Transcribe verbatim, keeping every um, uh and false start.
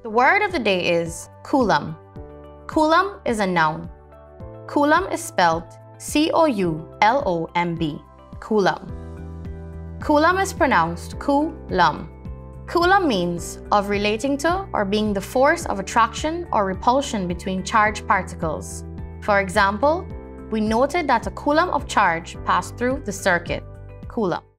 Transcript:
The word of the day is coulomb. Coulomb is a noun. Coulomb is spelled C O U L O M B, coulomb. Coulomb is pronounced coo-lum. Coulomb means of relating to or being the force of attraction or repulsion between charged particles. For example, we noted that a coulomb of charge passed through the circuit, coulomb.